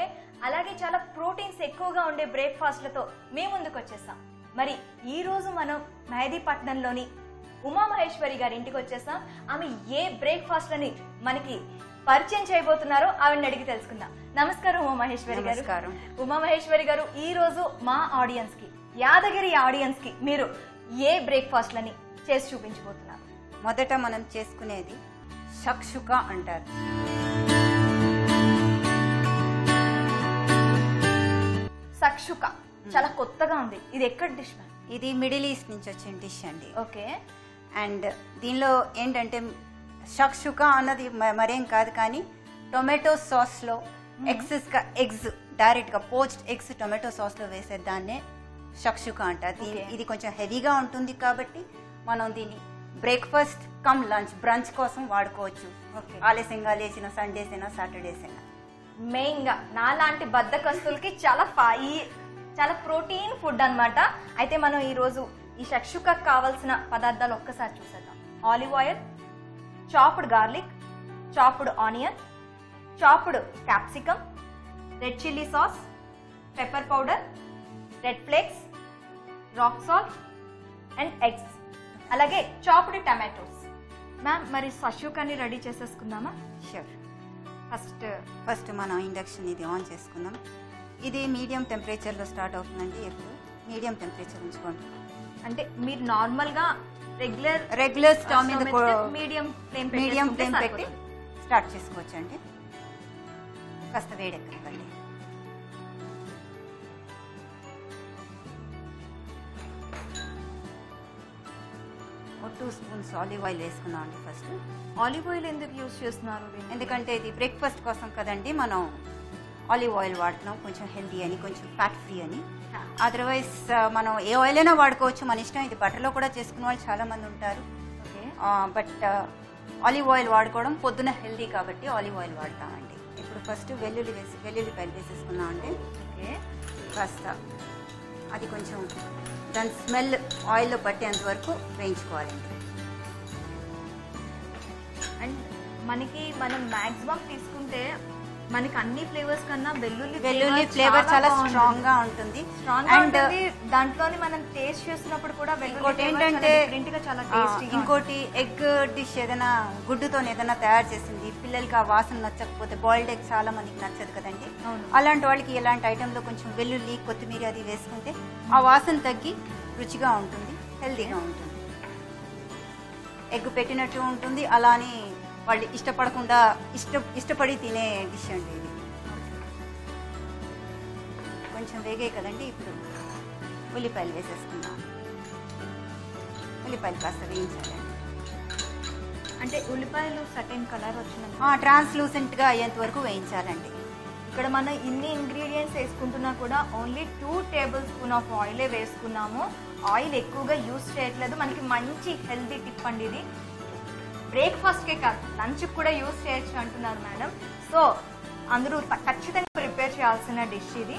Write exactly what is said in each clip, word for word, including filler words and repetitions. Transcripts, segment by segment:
ఉండే అలాగే చాలా ప్రోటీన్స్ ఎక్కువగా ఉండే బ్రేక్ఫాస్ట్లతో మేము ముందుకు వచ్చేసాం. మరి ఈ రోజు మనం మెహదీపట్నంలోని ఉమా మహేశ్వరి గారి ఇంటికి వచ్చేసాం. ఆమె ఏ బ్రేక్ఫాస్ట్లని మనకి పరిచయం చేయబోతున్నారో ఆవిడని అడిగి తెలుసుకుందాం. నమస్కారం ఉమా మహేశ్వరి గారు. నమస్కారం. ఉమా మహేశ్వరి గారు, ఈ రోజు మా ఆడియన్స్ కి, యాదగిరి ఆడియన్స్ కి మీరు ఏ బ్రేక్ఫాస్ట్లని చేసి చూపించబోతున్నారు? మొదట మనం చేసుకునేది షక్షుక అంటారు. షక్షుక చాలా కొత్తగా ఉంది. ఇది ఎక్కడ డిష్? ఇది మిడిల్ ఈస్ట్ నుంచి వచ్చిన డిష్ అండి. ఓకే. అండ్ దీనిలో ఏంటంటే షక్షుక అన్నది మరేం కాదు, కానీ టొమాటో సాస్ లో ఎగ్స్ గా ఎగ్స్ డైరెక్ట్ గా పోచ్డ్ ఎగ్స్ టొమాటో సాస్ లో వేసే దాన్నే షక్షుక అంటారు. ఇది కొంచెం హెవీగా ఉంటుంది కాబట్టి మనం దీన్ని బ్రేక్ఫాస్ట్ కమ్ లంచ్ బ్రంచ్ కోసం వాడుకోవచ్చు. ఆలస్యంగా లేచిన సండేస్ అయినా సాటర్డేస్ అయినా. మెయిన్ గా నాలాంటి బద్దకస్తులకి చాలా ఫాయి చాలా ప్రోటీన్ ఫుడ్ అన్నమాట. అయితే మనం ఈ రోజు ఈ షక్షుకకు కావాల్సిన పదార్థాలు ఒక్కసారి చూసేద్దాం. Olive oil, chopped garlic, chopped onion, chopped capsicum, red chilli sauce, pepper powder, red flakes, rock salt and eggs, అలాగే చాప్డ్ టమాటోస్. మ్యామ్, మరి షక్షుకని రెడీ చేసేసుకుందామా? షూర్. ఫస్ట్ ఫస్ట్ మనం ఇండక్షన్ ఇది ఆన్ చేసుకుందాం. ఇది మీడియం టెంపరేచర్లో స్టార్ట్ అవుతుందండి. ఎప్పుడు మీడియం టెంపరేచర్ ఉంచుకోండి. అంటే మీరు నార్మల్ గా రెగ్యులర్ రెగ్యులర్ స్టవ్ మీద మీడియం ఫ్లేమ్ మీడియం ఫ్లేమ్ పెట్టి స్టార్ట్ చేసుకోవచ్చు అండి. కాస్త వేడెక్కనివ్వండి. టూ స్పూన్స్ ఆలివ్ ఆయిల్ వేసుకున్నాం అండి. ఫస్ట్ ఆలివ్ ఆయిల్ ఎందుకు యూజ్ చేస్తున్నారు? ఎందుకంటే ఇది బ్రేక్ఫాస్ట్ కోసం కదండి, మనం ఆలివ్ ఆయిల్ వాడుతున్నాం. కొంచెం హెల్దీ అని, కొంచెం ఫ్యాట్ ఫ్రీ అని. అదర్వైజ్ మనం ఏ ఆయిల్ అయినా వాడుకోవచ్చు, మన ఇష్టం. ఇది బటర్లో కూడా చేసుకునే వాళ్ళు చాలా మంది ఉంటారు. బట్ ఆలివ్ ఆయిల్ వాడుకోవడం పొద్దున హెల్దీ కాబట్టి ఆలివ్ ఆయిల్ వాడతామండి. ఇప్పుడు ఫస్ట్ వెల్లుల్లి వేసి వెల్లుల్లిపాయలు వేసేసుకున్నాం అండి. ఓకే. కాస్త అది కొంచెం దాని స్మెల్ ఆయిల్లో పట్టేంత వరకు వేయించుకోవాలండి. అండ్ మనకి మనం మాక్సిమం తీసుకుంటే మనకి అన్ని ఫ్లేవర్స్ కన్నా వెల్లుల్లి వెల్లుల్లి ఫ్లేవర్ చాలా స్ట్రాంగ్ గా ఉంటుంది. అండ్ దాంట్లోని మనం టేస్ట్ చేసినప్పుడు కూడా ఇంకోటి ఏంటంటే ఇంకోటి ఎగ్ డిష్ ఏదైనా గుడ్డుతో ఏదైనా తయారు చేసింది పిల్లలకి ఆ వాసన నచ్చకపోతే, బాయిల్డ్ ఎగ్ చాలా మందికి నచ్చదు కదండి, అలాంటి వాళ్ళకి ఇలాంటి ఐటెంలో కొంచెం వెల్లుల్లి కొత్తిమీర అది వేసుకుంటే ఆ వాసన తగ్గి రుచిగా ఉంటుంది, హెల్దీగా ఉంటుంది. ఎగ్ పెట్టినట్టు ఉంటుంది, అలానే వాళ్ళు ఇష్టపడకుండా ఇష్ట ఇష్టపడి తినే డిష్ అండి ఇది. కొంచెం వేగే కదండి. ఇప్పుడు ఉల్లిపాయలు వేసేసుకుందాం. ఉల్లిపాయలు కాస్త వేయించాలండి. అంటే ఉల్లిపాయలు సర్టెన్ కలర్ వచ్చిన ట్రాన్స్లూసెంట్ గా అయ్యేంత వరకు వేయించాలండి. ఇక్కడ మనం ఇన్ని ఇంగ్రీడియంట్స్ వేసుకుంటున్నా కూడా only two tablespoon of ఆయిలే వేసుకున్నాము. ఆయిల్ ఎక్కువగా యూజ్ చేయట్లేదు. మనకి మంచి హెల్దీ టిప్ అండి ఇది. బ్రేక్ఫాస్ట్కే కాదు, లంచ్కి కూడా యూజ్ చేయొచ్చు అంటున్నారు మేడం. సో అందరూ ఖచ్చితంగా ప్రిపేర్ చేయాల్సిన డిష్ ఇది.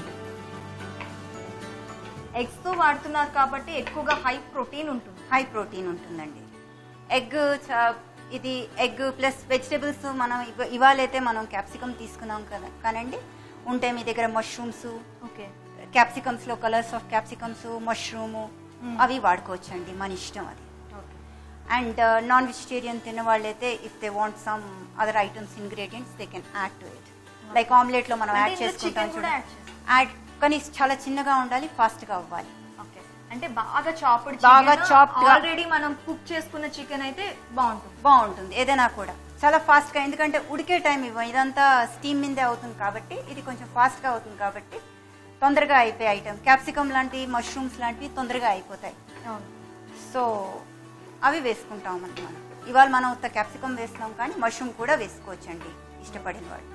ఎగ్స్తో వాడుతున్నారు కాబట్టి ఎక్కువగా హై ప్రోటీన్ ఉంటుంది. హై ప్రోటీన్ ఉంటుందండి. ఎగ్ ఇది ఎగ్ ప్లస్ వెజిటేబుల్స్ మనం ఇవాళైతే మనం క్యాప్సికమ్ తీసుకున్నాం కదా కానండి, ఉంటే మీ దగ్గర మష్రూమ్స్, ఓకే, క్యాప్సికమ్స్ లో కలర్స్ ఆఫ్ క్యాప్సికమ్స్, మష్రూము అవి వాడుకోవచ్చు అండి, మన ఇష్టం అది. అండ్ నాన్ వెజిటేరియన్ తిన్న వాళ్ళైతే if they want some other items ingredients they can add to it. Like omelette లో మనం యాడ్ చేసుకుంటాం యాడ్, కానీ చాలా చిన్నగా ఉండాలి, ఫాస్ట్ గా అవ్వాలి. అంటే బాగా చాప్డ్ బాగా చాప్డ్ ఆల్రెడీ మనం కుక్ చేసుకున్న చికెన్ అయితే బాగుంటుంది బాగుంటుంది ఏదైనా కూడా చాలా ఫాస్ట్ గా. ఎందుకంటే ఉడికే టైం ఇవ్వం, ఇదంతా స్టీమ్ మీదే అవుతుంది కాబట్టి ఇది కొంచెం ఫాస్ట్ గా అవుతుంది కాబట్టి తొందరగా అయిపోయే ఐటమ్. క్యాప్సికమ్ లాంటి మష్రూమ్స్ లాంటివి తొందరగా అయిపోతాయి. సో అవి వేసుకుంటాం మనం. మనం ఇవాళ మనం ఉత్త క్యాప్సికమ్ వేస్తున్నాం, కానీ మష్రూమ్ కూడా వేసుకోవచ్చు అండి ఇష్టపడిన వాళ్ళు.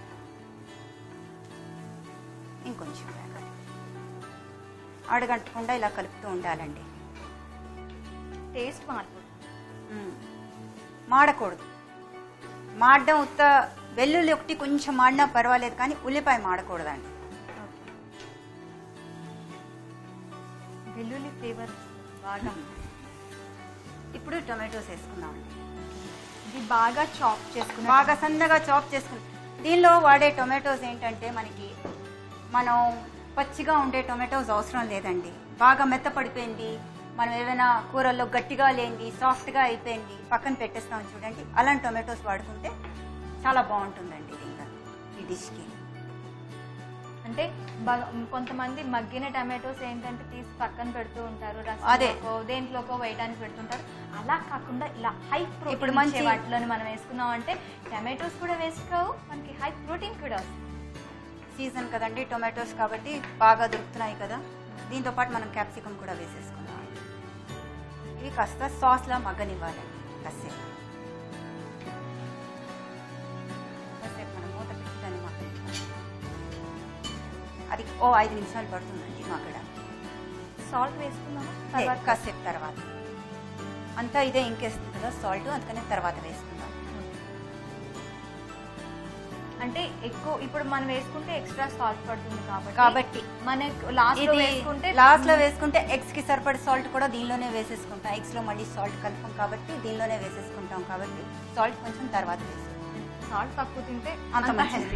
ఇంకొంచెం అడగంటకుండా ఇలా కలుపుతూ ఉండాలండి. టేస్ట్ మారిపోతుంది, మాడకూడదు. మాడడం ఉత్త వెల్లుల్లి ఒకటి కొంచెం మాడినా పర్వాలేదు, కానీ ఉల్లిపాయ మాడకూడదండి. వెల్లుల్లి ఫ్లేవర్ బాగా. ఇప్పుడు టొమాటోస్ వేసుకున్నామండి. ఇది బాగా చాప్ చేసుకుని బాగా సన్నగా చాప్ చేసుకుని దీనిలో వాడే టొమాటోస్ ఏంటంటే మనకి మనం పచ్చిగా ఉండే టొమాటోస్ అవసరం లేదండి. బాగా మెత్తపడిపోయింది, మనం ఏమైనా కూరల్లో గట్టిగా లేనిది సాఫ్ట్గా అయిపోయింది పక్కన పెట్టేస్తాం చూడండి, అలాంటి టొమాటోస్ వాడుకుంటే చాలా బాగుంటుందండి ఇంకా ఈ డిష్కి. అంటే కొంతమంది మగ్గిన టమాటోస్ ఏంటంటే తీసి పక్కన పెడుతూ ఉంటారు, అదే దేంట్లోకో వేయడానికి పెడుతుంటారు. అలా కాకుండా ఇలా హై ప్రోటీన్ ఇప్పుడు మంచి వాటిలోని మనం వేసుకున్నాం అంటే టమాటోస్ కూడా వేస్ట్ కావు, మనకి హై ప్రోటీన్ కూడా వస్తుంది. సీజన్ కదండి టొమాటోస్ కాబట్టి బాగా దొరుకుతున్నాయి కదా, దీంతో పాటు మనం క్యాప్సికమ్ కూడా వేసేసుకున్నాం. ఇవి కాస్త సాస్లా మగ్గనివ్వాలండి కాసేపు. కాసేపు మనం మూత పెట్టి దాన్ని మగ్గనివ్వాలి. అది ఓ ఐదు నిమిషాలు పడుతుందండి మగ్గడానికి. సాల్ట్ వేసుకున్నాము తర్వాత కాసేపు తర్వాత అంతా ఇదే ఇంకేస్తుంది కదా సాల్ట్, అందుకనే తర్వాత వేసుకుందాం. అంటే ఎక్కువ ఇప్పుడు మనం వేసుకుంటే ఎక్స్ట్రా సాల్ట్ పడుతుంది కాబట్టి కాబట్టి మనకు లాస్ట్ లో వేసుకుంటే లాస్ట్ లో వేసుకుంటే ఎగ్స్ కి సరిపడే సాల్ట్ కూడా దీనిలోనే వేసేసుకుంటాం. ఎగ్స్ లో మళ్ళీ సాల్ట్ కలుపుతాం కాబట్టి దీనిలోనే వేసేసుకుంటాం కాబట్టి సాల్ట్ కొంచెం తర్వాత వేసుకుంటాం. సాల్ట్ తక్కువ తింటే అంత మంచిది.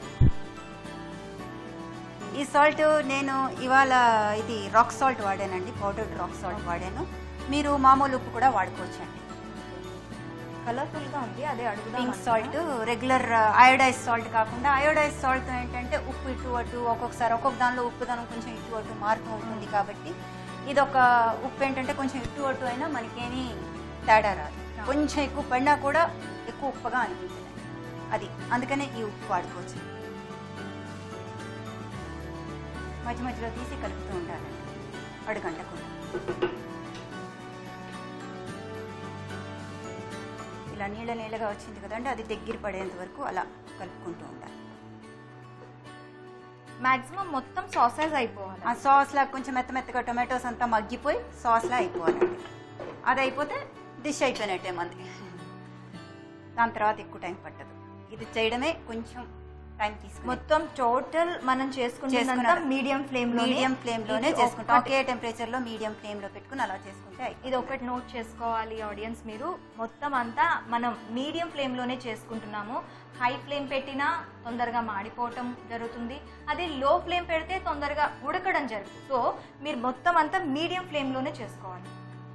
ఈ సాల్ట్ నేను ఇవాళ ఇది రాక్ సాల్ట్ వాడానండి, పౌడర్డ్ రాక్ సాల్ట్ వాడాను. మీరు మామూలు ఉప్పు కూడా వాడుకోవచ్చండి. కలర్ఫుల్ గా ఉంది, అదే అడుగుదాం. Pink salt regular iodise salt కాకుండా అయోడైజ్ సాల్ట్ ఏంటంటే ఉప్పు ఇటు అటు ఒక్కొక్కసారి ఒక్కొక్క దానిలో ఉప్పు దానం కొంచెం ఇటు అటు మారుతూ ఉంటుంది కాబట్టి ఇది ఒక ఉప్పు ఏంటంటే కొంచెం ఇటు అటు అయినా మనకేమీ తేడా రాదు. కొంచెం ఎక్కువ పడినా కూడా ఎక్కువ ఉప్పుగా అనిపించింది అది, అందుకనే ఈ ఉప్పు వాడుకోవచ్చు. మధ్య మధ్యలో తీసి కలుపుతూ ఉండాలండి అడుగంటకుండా. ఇలా నీళ్ళ నీళ్ళగా వచ్చింది కదండి, అది దగ్గర పడేంత వరకు అలా కలుపుకుంటూ ఉండాలి. మాక్సిమం మొత్తం సాసెస్ అయిపోవాలి. ఆ సాస్ లా కొంచెం మెత్త మెత్తగా టొమాటోస్ అంతా మగ్గిపోయి సాస్ లా అయిపోవాలండి. అది అయిపోతే డిష్ అయిపోయినట్టే మనది. దాని తర్వాత ఎక్కువ టైం పట్టదు, ఇది చేయడమే కొంచెం టైం తీసుకుని. మొత్తం టోటల్ మనం చేసుకుంటే మీడియం ఫ్లేమ్ మీడియం ఫ్లేమ్ లోనే చేసుకుంటాం. ఒకే టెంపరేచర్ లో మీడియం ఫ్లేమ్ లో పెట్టుకుని అలా చేసుకుంటే ఇది ఒకటి నోట్ చేసుకోవాలి ఆడియన్స్ మీరు. మొత్తం అంతా మనం మీడియం ఫ్లేమ్ లోనే చేసుకుంటున్నాము. హై ఫ్లేమ్ పెట్టినా తొందరగా మాడిపోవటం జరుగుతుంది, అదే లో ఫ్లేమ్ పెడితే తొందరగా ఉడకడం జరుగుతుంది. సో మీరు మొత్తం అంతా మీడియం ఫ్లేమ్ లోనే చేసుకోవాలి.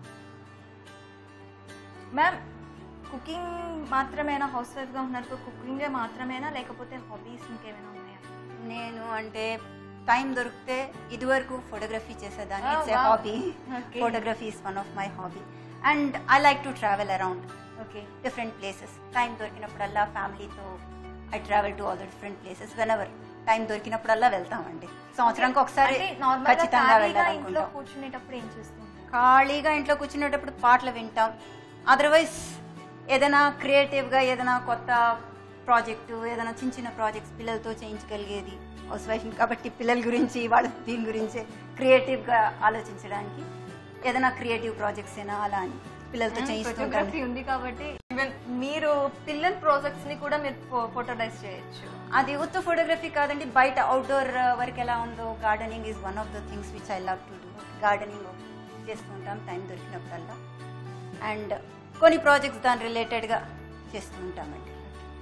మ్యామ్ కుకింగ్ మాత్రమేనా, హౌస్ వైఫ్ గా ఉన్నారు కుకింగ్ మాత్రమేనా లేకపోతే హాబీస్ ఇంకేమైనా ఉన్నాయా? నేను అంటే టైం దొరికితే ఇదివరకు ఫోటోగ్రఫీ చేసేదాన్ని. It's a hobby. Photography is one of my hobby and I like to travel around okay different places. Time దొరికినప్పుడల్లా ఫ్యామిలీతో I travel to all the different places whenever time దొరికినప్పుడల్లా వెళ్తామండి. సంవత్సరానికి ఒకసారి ఖచ్చితంగా వెళ్ళాలనుకుంటాం. కూర్చునేటప్పుడు ఏం చేస్తాం? ఖాళీగా ఇంట్లో కూర్చునేటప్పుడు పాటలు వింటాం. అదర్వైజ్ ఏదైనా క్రియేటివ్గా ఏదైనా కొత్త ప్రాజెక్టు, ఏదైనా చిన్న చిన్న ప్రాజెక్ట్స్ పిల్లలతో చేయించగలిగేది. హౌస్ వైఫ్ కాబట్టి పిల్లల గురించి వాళ్ళ దీని గురించి క్రియేటివ్గా ఆలోచించడానికి ఏదైనా క్రియేటివ్ ప్రాజెక్ట్స్ అయినా అలా అని పిల్లలతో చేయిస్తుంటాం. ఉంది కాబట్టి ఈవెన్ మీరు పిల్లల ప్రాజెక్ట్స్ ని కూడా మీరు ఫోటోలైజ్ చేయొచ్చు. అది ఉత్త ఫోటోగ్రఫీ కాదండి, బయట అవుట్డోర్ వర్క్ ఎలా ఉందో gardening is one of the things which I love to do. Gardening చేస్తుంటాం టైం దొరికినప్పుడల్లా అండ్ కొన్ని ప్రాజెక్ట్స్ దాని రిలేటెడ్గా చేస్తూ ఉంటామండి.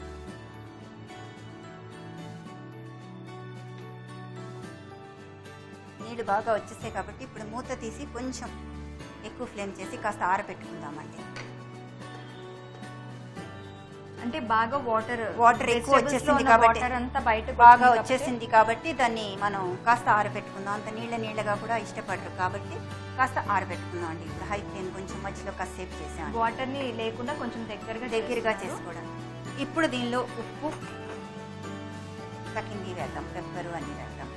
నీళ్ళు బాగా వచ్చేసాయి కాబట్టి ఇప్పుడు మూత తీసి కొంచెం ఎక్కువ ఫ్లేమ్ చేసి కాస్త ఆరబెట్టుకుందామండి. అంటే బాగా వాటర్ వాటర్ ఎక్కువ వచ్చేసింది కాబట్టి అంతా బయట బాగా వచ్చేసింది కాబట్టి దాన్ని మనం కాస్త ఆరబెట్టుకుందాం. అంత నీళ్ళ నీళ్ళగా కూడా ఇష్టపడరు కాబట్టి కాస్త ఆరబెట్టుకుందాం అండి. ఇప్పుడు హై ఫ్లేమ్ కొంచెం మధ్యలో కాసేపు చేసాం. వాటర్ ని లేకుండా కొంచెం దగ్గరగా దగ్గరగా చేసుకోవడానికి. ఇప్పుడు దీనిలో ఉప్పు తగ్గింది వేద్దాం, పెప్పరు అన్ని వేద్దాం.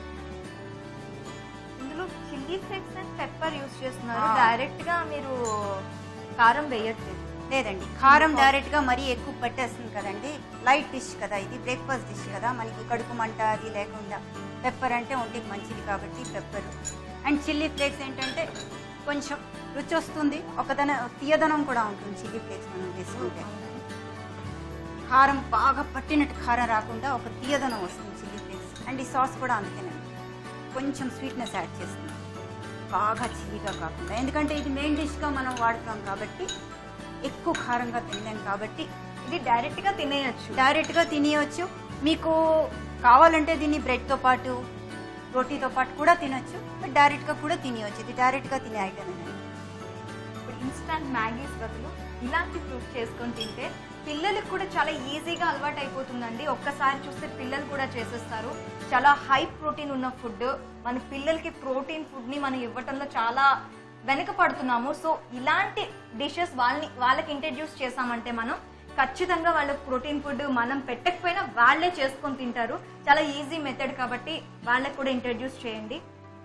ఇందులో chilli flakes and pepper use చేస్తున్నారు, డైరెక్ట్ గా మీరు కారం వేయట్లేదు. లేదండి, కారం డైరెక్ట్ గా మరీ ఎక్కువ పట్టేస్తుంది కదండి. లైట్ డిష్ కదా ఇది, బ్రేక్ఫాస్ట్ డిష్ కదా, మనకి కడుపు మంట అది లేకుండా పెప్పర్ అంటే ఒంటికి మంచిది కాబట్టి పెప్పర్. అండ్ చిల్లీ ఫ్లేక్స్ ఏంటంటే కొంచెం రుచి వస్తుంది, ఒకదన తీయదనం కూడా ఉంటుంది చిల్లీ ఫ్లేక్స్ మనం వేసుకుంటే. కారం బాగా పట్టినట్టు కారం రాకుండా ఒక తీయదనం వస్తుంది చిల్లీ ఫ్లేక్స్. అండ్ ఈ సాస్ కూడా అందుకేనండి కొంచెం స్వీట్నెస్ యాడ్ చేస్తుంది, బాగా చిల్లీగా కాకుండా. ఎందుకంటే ఇది మెయిన్ డిష్గా మనం వాడుతాం కాబట్టి ఎక్కువ కారంగా తినలేం కాబట్టి ఇది డైరెక్ట్గా తినేయచ్చు డైరెక్ట్గా తినేయచ్చు మీకు కావాలంటే దీన్ని బ్రెడ్తో పాటు రోటీతో పాటు కూడా తినొచ్చు, బట్ డైరెక్ట్గా కూడా తినేయచ్చు. ఇది డైరెక్ట్గా తినే ఐటమ్ అండి. ఇప్పుడు ఇన్స్టంట్ మ్యాగీస్ బదులు ఇలాంటి ఫ్రూట్ చేసుకొని తింటే పిల్లలకు కూడా చాలా ఈజీగా అలవాటు అయిపోతుందండి. ఒక్కసారి చూస్తే పిల్లలు కూడా చేసేస్తారు. చాలా హై ప్రోటీన్ ఉన్న ఫుడ్, మన పిల్లలకి ప్రోటీన్ ఫుడ్ని మనం ఇవ్వటంలో చాలా వెనక పడుతున్నాము. సో ఇలాంటి డిషెస్ వాళ్ళని వాళ్ళకి ఇంట్రడ్యూస్ చేసామంటే మనం ఖచ్చితంగా వాళ్ళకి ప్రోటీన్ ఫుడ్ మనం పెట్టకపోయినా వాళ్ళే చేసుకొని తింటారు. చాలా ఈజీ మెథడ్ కాబట్టి వాళ్ళకి కూడా ఇంట్రడ్యూస్ చేయండి.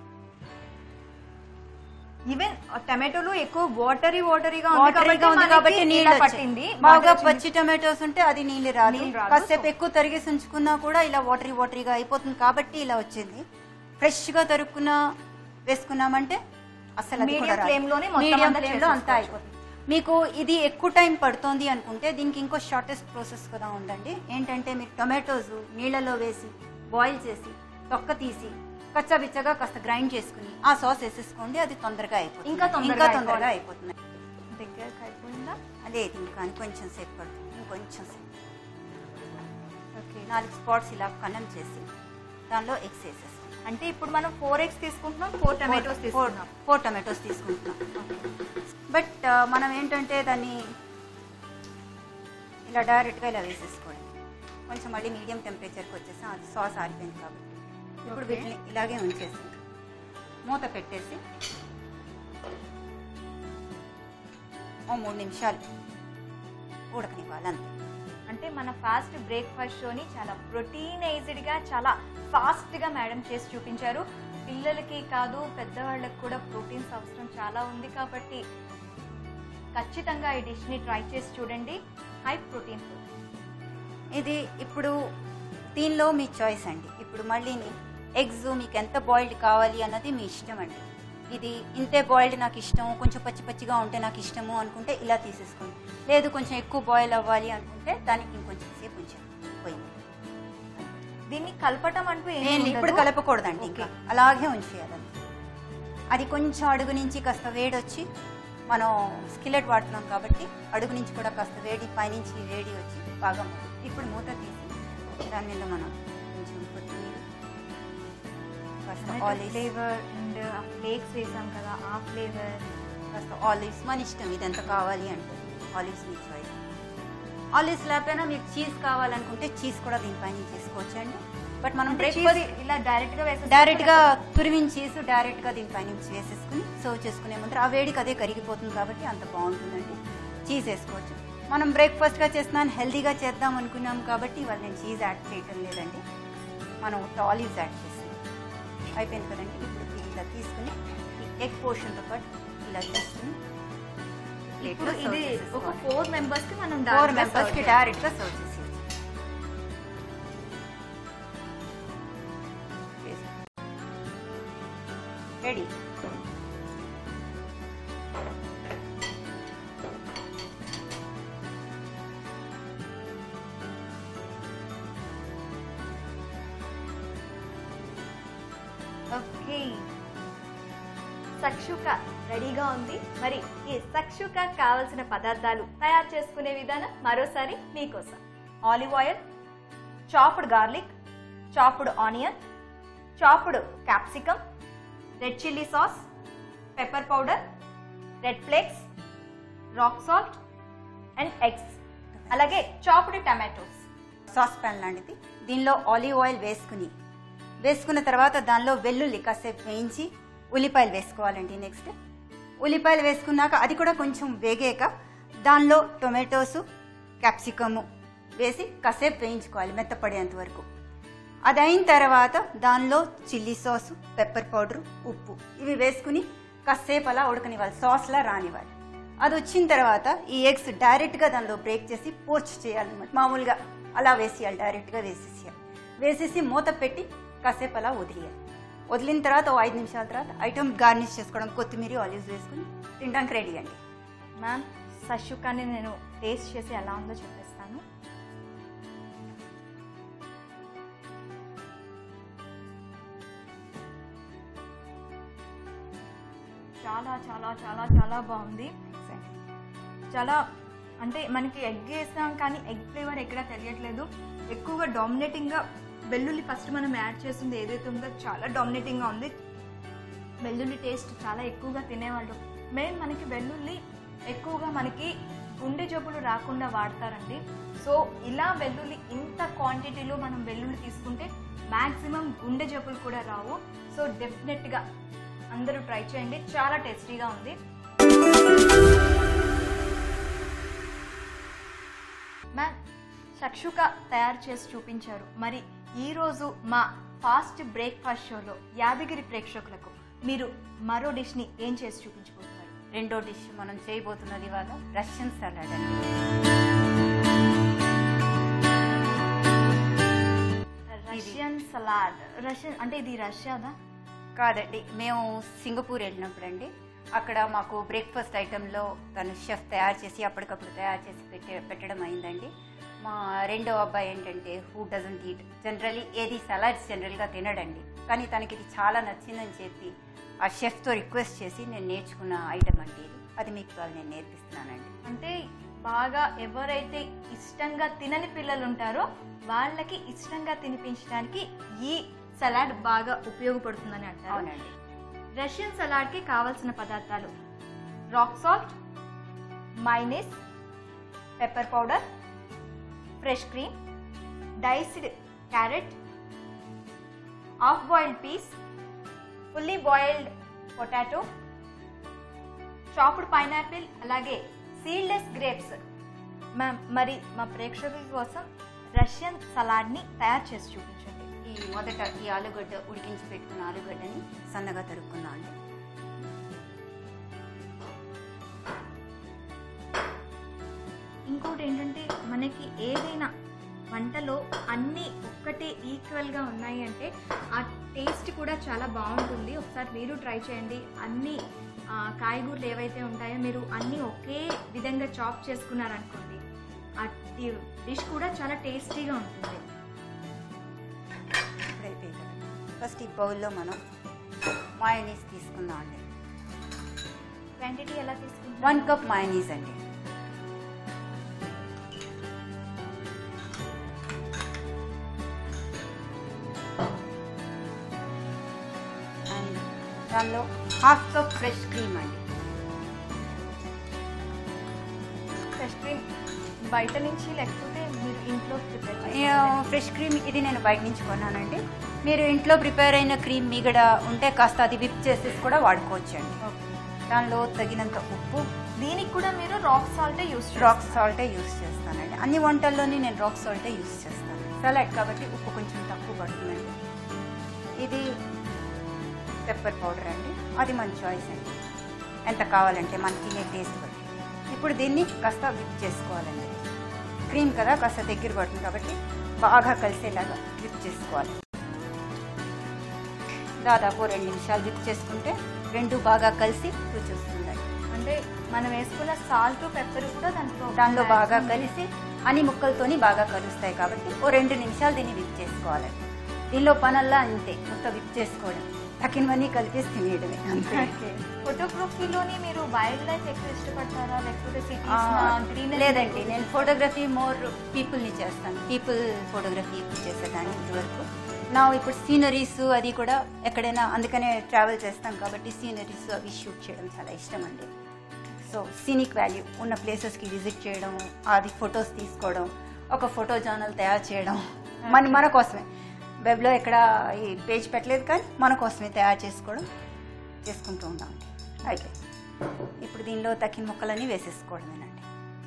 ఈవెన్ టమాటోలు ఎక్కువ వాటరీ వాటరీగా కాబట్టి నీళ్ళు పట్టింది. బాగా పచ్చి టమాటోస్ ఉంటే అది నీళ్ళు రాదు. కాసేపు ఎక్కువ తరిగేసి ఉంచుకున్నా కూడా ఇలా వాటరీ వాటరీగా అయిపోతుంది కాబట్టి ఇలా వచ్చింది. ఫ్రెష్ గా తరుక్కున్న వేసుకున్నామంటే అసలు మీడియం ఫ్లేమ్ లోనే మీడియం ఫ్లేమ్ లో అంతా అయిపోతుంది. మీకు ఇది ఎక్కువ టైం పడుతుంది అనుకుంటే దీనికి ఇంకో షార్టెస్ట్ ప్రాసెస్ కూడా ఉందండి. ఏంటంటే మీరు టొమాటోస్ నీళ్ళలో వేసి బాయిల్ చేసి తొక్క తీసి కచ్చాబిచ్చగా కాస్త గ్రైండ్ చేసుకుని ఆ సాస్ వేసేసుకోండి. అది తొందరగా అయిపోతుంది. ఇంకా ఇంకా తొందరగా అయిపోతుంది. దగ్గరకు అయిపోయిందా? అదే ఇంకా కొంచెం సేపు పడుతుంది. ఇంకొంచెం సేపు. ఓకే, నాలుగు స్పాట్స్ ఇలా కన్నం చేసి దానిలో ఎగ్స్ వేసేస్తాం. అంటే ఇప్పుడు మనం ఫోర్ ఎగ్స్ తీసుకుంటున్నాం, ఫోర్ టమాటోస్ తీసుకుంటున్నాం. ఫోర్ టమాటోస్ తీసుకుంటున్నాం. బట్ మనం ఏంటంటే దాన్ని ఇలా డైరెక్ట్గా ఇలా వేసేసుకోండి. కొంచెం మళ్ళీ మీడియం టెంపరేచర్కి వచ్చేసాం. అది సాస్ ఆరిపోయింది కాబట్టి ఇప్పుడు వీటిని ఇలాగే ఉంచేసి మూత పెట్టేసి ఓ మూడు నిమిషాలు ఉడకనివ్వాలి అంతే. అంటే మన ఫాస్ట్ బ్రేక్ఫాస్ట్ షోని చాలా ప్రోటీనైజ్డ్గా చాలా ఫాస్ట్గా మేడం చేసి చూపించారు. పిల్లలకి కాదు పెద్దవాళ్ళకి కూడా ప్రోటీన్స్ అవసరం చాలా ఉంది కాబట్టి ఖచ్చితంగా ఈ డిష్ని ట్రై చేసి చూడండి. హై ప్రోటీన్ ఫుడ్ ఇది. ఇప్పుడు దీనిలో మీ చాయిస్ అండి. ఇప్పుడు మళ్ళీ ఎగ్స్ మీకు ఎంత బాయిల్డ్ కావాలి అన్నది మీ ఇష్టం అండి. ఇది ఇంతే బాయిల్డ్ నాకు ఇష్టం, కొంచెం పచ్చి పచ్చిగా ఉంటే నాకు ఇష్టము అనుకుంటే ఇలా తీసేసుకోండి. లేదు కొంచెం ఎక్కువ బాయిల్ అవ్వాలి అనుకుంటే దానికి ఇంకొంచెం సేపు ఉంచండి పోయింది. దీన్ని కలపటం అంటూ ఏం ఇప్పుడు కలపకూడదండి, ఇంకా అలాగే ఉంచేయాలండి. అది కొంచెం అడుగు నుంచి కాస్త వేడి వచ్చి మనం స్కిల్లెట్ వాడుతున్నాం కాబట్టి అడుగు నుంచి కూడా కాస్త వేడి పైనుంచి వేడి వచ్చి బాగా ఇప్పుడు మూత తీసి దాని మీద మనం కొంచెం కొత్తిమీర కాస్త ఆలివ్ ఫ్లేవర్ అండ్ ఆ ఫ్లేక్స్ వేసాం కదా ఆ ఫ్లేవర్ కాస్త ఆలివ్స్ మన ఇష్టం ఇది ఎంత కావాలి అంటే ఆలివ్స్ మీ చాయిస్. ఆలివ్స్ లేకపోయినా మీకు చీజ్ కావాలనుకుంటే చీజ్ కూడా దీనిపైన చేసుకోవచ్చండి. బట్ మనం బ్రేక్ఫాస్ట్ ఇలా డైరెక్ట్ గా వేసి డైరెక్ట్ గా తురిమిన చీజ్ డైరెక్ట్ గా దీనిపైన వేసేసుకుని సర్వ్ చేసుకునే ముందర ఆ వేడికి అదే కరిగిపోతుంది కాబట్టి అంత బాగుంటుందండి. చీజ్ వేసుకోవచ్చు. మనం బ్రేక్ఫాస్ట్ గా చేస్తున్నాను హెల్దీగా చేద్దాం అనుకున్నాం కాబట్టి ఇవాళ నేను చీజ్ యాడ్ చేయటం లేదండి. మనం ఆలివ్స్ యాడ్ చేస్తాం. అయిపోయింది కదండి. ఇప్పుడు ఇలా తీసుకుని ఎగ్ పోర్షన్తో పాటు ఇలా తీసుకుని ఇప్పుడు ఇది ఒక ఫోర్ మెంబర్స్ కి మనం ఫోర్ మెంబర్స్ కి డైరెక్ట్ గా సర్వ్ చేసి రెడీ. ఓకే, సక్షుక రెడీగా ఉంది. మరి ఈ సక్షుక కావలసిన పదార్థాలు తయారు చేసుకునే విధానం మరోసారి మీకోసం. Olive oil, chopped garlic, chopped onion, chopped capsicum, red chilli sauce, pepper powder, red flakes, rock salt and eggs, అలాగే చాప్డ్ టమాటోస్. సాస్ ప్యాన్ లాంటిది. దీనిలో ఆలివ్ ఆయిల్ వేసుకుని వేసుకున్న తర్వాత దానిలో వెల్లుల్లి కాసేపు వేయించి ఉల్లిపాయలు వేసుకోవాలండి. నెక్స్ట్ ఉల్లిపాయలు వేసుకున్నాక అది కూడా కొంచెం వేగాక దానిలో టొమాటోసు క్యాప్సికము వేసి కాసేపు వేయించుకోవాలి మెత్తపడేంత వరకు. అది అయిన తర్వాత దానిలో చిల్లీ సాసు, పెప్పర్ పౌడరు, ఉప్పు ఇవి వేసుకుని కాసేపు అలా ఉడకనివ్వాలి, సాస్లా రానివ్వాలి. అది వచ్చిన తర్వాత ఈ ఎగ్స్ డైరెక్ట్గా దానిలో బ్రేక్ చేసి పోచ్ చేయాలన్నమాట. మామూలుగా అలా వేసేయాలి, డైరెక్ట్గా వేసేసేయాలి. వేసేసి మూత పెట్టి కాసేపు అలా వదిలేయాలి. వదిలిన తర్వాత ఓ ఐదు నిమిషాల తర్వాత ఐటమ్ గార్నిష్ చేసుకోవడం కొత్తిమీర ఆలివ్స్ వేసుకుని తినడానికి రెడీ అండి. మ్యామ్ సషుకాని నేను టేస్ట్ చేసి ఎలా ఉందో చెప్పేస్తాను. చాలా చాలా చాలా చాలా బాగుంది. చాలా అంటే మనకి ఎగ్ వేసాం కానీ ఎగ్ ఫ్లేవర్ ఎక్కడ తెలియట్లేదు. ఎక్కువగా డామినేటింగ్గా వెల్లుల్లి ఫస్ట్ మనం యాడ్ చేస్తుంది ఏదైతే ఉందో చాలా డామినేటింగ్గా ఉంది. వెల్లుల్లి టేస్ట్ చాలా ఎక్కువగా తినేవాళ్ళు. మెయిన్ మనకి వెల్లుల్లి ఎక్కువగా మనకి గుండె జబ్బులు రాకుండా వాడతారండి. సో ఇలా వెల్లుల్లి ఇంత క్వాంటిటీలో మనం వెల్లుల్లి తీసుకుంటే మ్యాక్సిమం గుండె జబ్బులు కూడా రావు. సో డెఫినెట్గా అందరూ ట్రై చేయండి, చాలా టేస్టీగా ఉంది. మ్యామ్, షక్షుక తయారు చేసి చూపించారు. మరి ఈరోజు మా ఫాస్ట్ బ్రేక్ఫాస్ట్ షోలో యాదగిరి ప్రేక్షకులకు మీరు మరో డిష్ని ఏం చేసి చూపించబోతున్నారు? రెండో డిష్ మనం చేయబోతున్నది ఇవాళ రష్యన్ సలాడ్ అండి. Russian salad. రష్యన్ అంటే ఇది రష్యాదా? కాదండి, మేము సింగపూర్ వెళ్ళినప్పుడు అండి అక్కడ మాకు బ్రేక్ఫాస్ట్ ఐటెంలో తను షెఫ్ తయారు చేసి అప్పటికప్పుడు తయారు చేసి పెట్టే పెట్టడం అయిందండి. మా రెండో అబ్బాయి ఏంటంటే హూ డజంట్ ఈట్ జనరలీ ఏది సలాడ్స్ జనరల్గా తినడండి, కానీ తనకి ఇది చాలా నచ్చిందని చెప్పి ఆ షెఫ్తో రిక్వెస్ట్ చేసి నేను నేర్చుకున్న ఐటెం అండి ఇది. అది మీకు ఇవాళ నేను నేర్పిస్తున్నానండి. అంటే బాగా ఎవరైతే ఇష్టంగా తినని పిల్లలు ఉంటారో వాళ్ళకి ఇష్టంగా తినిపించడానికి ఈ సలాడ్ బాగా ఉపయోగపడుతుందని అంటారు. అవునండి. రష్యన్ సలాడ్కి కావాల్సిన పదార్థాలు: rock salt, mayonnaise, pepper powder, fresh cream, diced carrot, half boiled peas, fully boiled potato, chopped pineapple, అలాగే సీడ్లెస్ గ్రేప్స్. మ్యామ్, మరి మా ప్రేక్షకుల కోసం రష్యన్ సలాడ్ని తయారు చేసి చూపించండి. ఈ మొదట ఈ ఆలుగడ్డ ఉడికించి పెట్టుకున్న ఆలుగడ్డని సన్నగా తరుక్కున్నా అండి. ఇంకోటి ఏంటంటే మనకి ఏదైనా వంటలో అన్నీ ఒక్కటే ఈక్వల్గా ఉన్నాయి అంటే ఆ టేస్ట్ కూడా చాలా బాగుంటుంది. ఒకసారి మీరు ట్రై చేయండి. అన్ని కాయగూరలు ఏవైతే ఉంటాయో మీరు అన్నీ ఒకే విధంగా చాప్ చేసుకున్నారనుకోండి, ఆ డిష్ కూడా చాలా టేస్టీగా ఉంటుంది. ఫస్ట్ ఈ బౌల్లో మనం మయోనీస్ తీసుకుందాం అండి. క్వాంటిటీ ఎలా తీసుకుంటాం? వన్ కప్ మయోనీస్ అండి. అండ్ దానిలో హాఫ్ కప్ ఫ్రెష్ క్రీమ్ అండి. ఫ్రెష్ క్రీమ్ బయట నుంచి లేకపోతే మీరు ఇంట్లో ప్రిపేర్? ఫ్రెష్ క్రీమ్ ఇది నేను బయట నుంచి కొన్నానండి. మీరు ఇంట్లో ప్రిపేర్ అయిన క్రీమ్ మీగడ ఉంటే కాస్త అది విప్ చేసేసి కూడా వాడుకోవచ్చు అండి. దానిలో తగినంత ఉప్పు. దీనికి కూడా మీరు రాక్ సాల్టే యూస్ రాక్ సాల్టే యూస్ చేస్తానండి. అన్ని వంటల్లోని నేను రాక్ సాల్టే యూస్ చేస్తాను. సలాడ్ కాబట్టి ఉప్పు కొంచెం తక్కువ పడుతుందండి. ఇది పెప్పర్ పౌడర్ అండి, అది మన చాయిస్ అండి, ఎంత కావాలంటే మనకి తినే టేస్ట్ బట్టి. ఇప్పుడు దీన్ని కాస్త విప్ చేసుకోవాలండి. క్రీమ్ కదా కాస్త దగ్గర పడుతుంది కాబట్టి బాగా కలిసేలాగా విప్ చేసుకోవాలి. దాదాపు రెండు నిమిషాలు విప్ చేసుకుంటే రెండు బాగా కలిసి రుచి వస్తుందండి. అంటే మనం వేసుకున్న సాల్ట్ పెప్పర్ కూడా దాంట్లో దానిలో బాగా కలిసి అన్ని ముక్కలతోని బాగా కలుస్తాయి కాబట్టి ఓ రెండు నిమిషాలు దీన్ని విప్ చేసుకోవాలండి. దీనిలో పనల్లా అంతే, మొత్తం విప్ చేసుకోవడం, తక్కినవన్నీ కలిపేసి తినేయడమే అంతే. ఫోటోగ్రఫీలోని మీరు వైల్డ్ లైఫ్ ఎక్కువ ఇష్టపడతారా లేకపోతే సిటీస్? లేదండి, నేను ఫోటోగ్రఫీ మోర్ పీపుల్ని చేస్తాను. పీపుల్ ఫోటోగ్రఫీ ఎక్కువ చేసేదాన్ని ఇదివరకు. నా ఇప్పుడు సీనరీస్ అది కూడా ఎక్కడైనా, అందుకనే ట్రావెల్ చేస్తాం కాబట్టి సీనరీస్ అవి షూట్ చేయడం చాలా ఇష్టం అండి. సో సీనిక్ వాల్యూ ఉన్న ప్లేసెస్కి విజిట్ చేయడం, అది ఫొటోస్ తీసుకోవడం, ఒక ఫోటో ఛానల్ తయారు చేయడం మన మన కోసమే. వెబ్లో ఎక్కడ ఈ పేజ్ పెట్టలేదు కానీ మన కోసమే తయారు చేసుకోవడం చేసుకుంటూ ఉన్నామండి. అయితే ఇప్పుడు దీనిలో తక్కిన ముక్కలన్నీ వేసేసుకోవడమేనండి.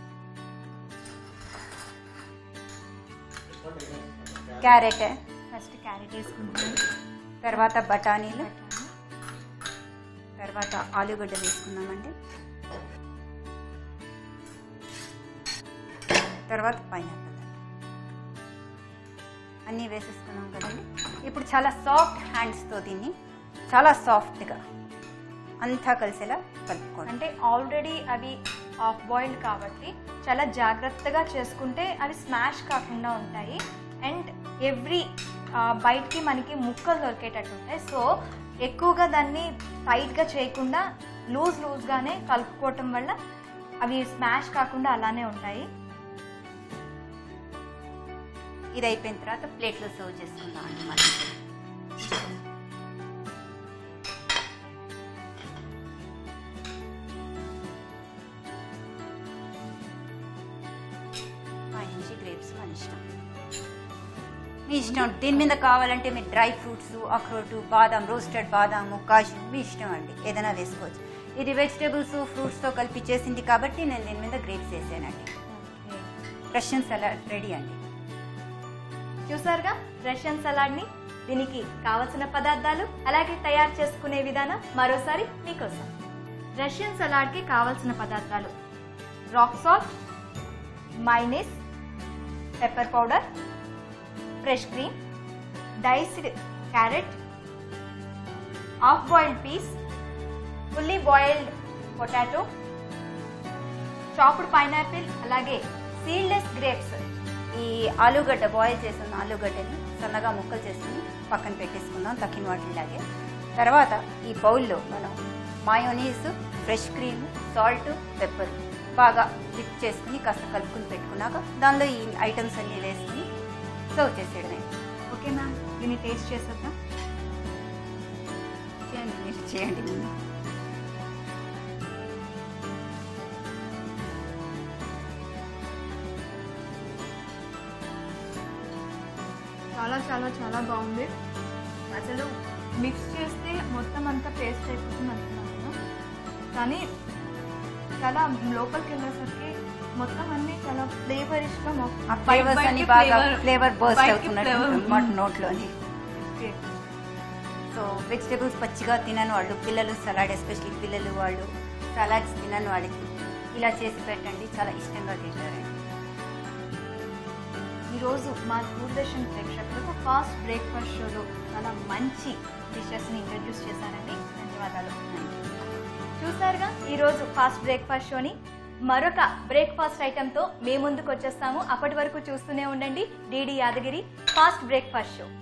క్యారెట్ ఫస్ట్ క్యారెట్ వేసుకుంటాను, తర్వాత బఠానీలు, తర్వాత ఆలుగడ్డ వేసుకున్నామండి, తర్వాత పైనాపిల్ అన్నీ వేసేసుకున్నాం కదండి. ఇప్పుడు చాలా సాఫ్ట్ హ్యాండ్స్తో దీన్ని చాలా సాఫ్ట్గా అంతా కలిసేలా కలుపుకోండి. అంటే ఆల్రెడీ అవి హాఫ్ బాయిల్డ్ కాబట్టి చాలా జాగ్రత్తగా చేసుకుంటే అవి స్మాష్ కాకుండా ఉంటాయి. అండ్ ఎవ్రీ బయటికి మనకి ముక్కలు దొరికేటట్టు ఉంటాయి. సో ఎక్కువగా దాన్ని టైట్గా చేయకుండా లూజ్ లూజ్గానే కలుపుకోవటం వల్ల అవి స్మాష్ కాకుండా అలానే ఉంటాయి. ఇది అయిపోయిన తర్వాత ప్లేట్లో సర్వ్ చేసుకుందాం అండి మనం. పైనుంచి గ్రేప్స్ మన ఇష్టం, మీ ఇష్టం. దీని మీద కావాలంటే మీరు డ్రై ఫ్రూట్స్, అక్రోటు, బాదాం, రోస్టెడ్ బాదాము, కాజు మీ ఇష్టం అండి, ఏదైనా వేసుకోవచ్చు. ఇది వెజిటేబుల్స్ ఫ్రూట్స్తో కలిపి చేసింది కాబట్టి నేను దీని మీద గ్రేప్స్ వేసానండి. రష్యన్ సలాడ్ రెడీ అండి. చూసారుగా రష్యన్ సలాడ్ని. దీనికి కావలసిన పదార్థాలు అలాగే తయారు చేసుకునే విధానం మరోసారి మీకోసం. రష్యన్ సలాడ్కి కావలసిన పదార్థాలు: rock salt, mayonnaise, pepper powder, fresh cream, diced carrot, half boiled peas, fully boiled potato, chopped pineapple, అలాగే సీడ్లెస్ గ్రేప్స్. ఈ ఆలూగడ్డ బాయిల్ చేసిన ఆలూగడ్డని సన్నగా ముక్కలు చేసుకుని పక్కన పెట్టేసుకుందాం తక్కిన వాటిలాగే. తర్వాత ఈ బౌల్లో మనం mayonnaise, fresh cream, salt, pepper బాగా మిక్స్ చేసుకుని కాస్త కలుపుకుని పెట్టుకున్నాక దానిలో ఈ ఐటమ్స్ అన్నీ వేసుకుని సర్వ్ చేసేయడమే. ఓకే మ్యామ్, దీన్ని టేస్ట్ చేసేద్దాం. చేయండి, మీరు చేయండి ముందు. చాలా చాలా చాలా బాగుంది. అసలు మిక్స్ చేస్తే మొత్తం అంతా పేస్ట్ అయిపోతుంది అనుకున్నాను, కానీ చాలా లోపలికి వెళ్ళేసరికి మొత్తం అన్ని చాలా ఫ్లేవరిష్గా ఆ ఫ్లేవర్స్ అన్ని బాగా ఫ్లేవర్ బర్స్ట్ అవుతున్నట్టు అన్నమాట నోట్లోని. సో వెజిటేబుల్స్ పచ్చిగా తినని వాళ్ళు, పిల్లలు సలాడ్ ఎస్పెషల్లీ పిల్లలు వాళ్ళు సలాడ్స్ తినని వాళ్ళకి ఇలా చేసి పెట్టండి, చాలా ఇష్టంగా తింటారండి. ఈరోజు మా దూరదర్శన్ ప్రేక్షకులకు ఫాస్ట్ బ్రేక్ఫాస్ట్ షోలో చాలా మంచి డిషెస్ని ఇంట్రడ్యూస్ చేశారండి. ధన్యవాదాలు. చూసారుగా ఈరోజు ఫాస్ట్ బ్రేక్ఫాస్ట్ షోని. మరొక బ్రేక్ఫాస్ట్ ఐటెంతో మేము ముందుకు వచ్చేస్తాము. అప్పటి వరకు చూస్తూనే ఉండండి DD Yadagiri fast breakfast show.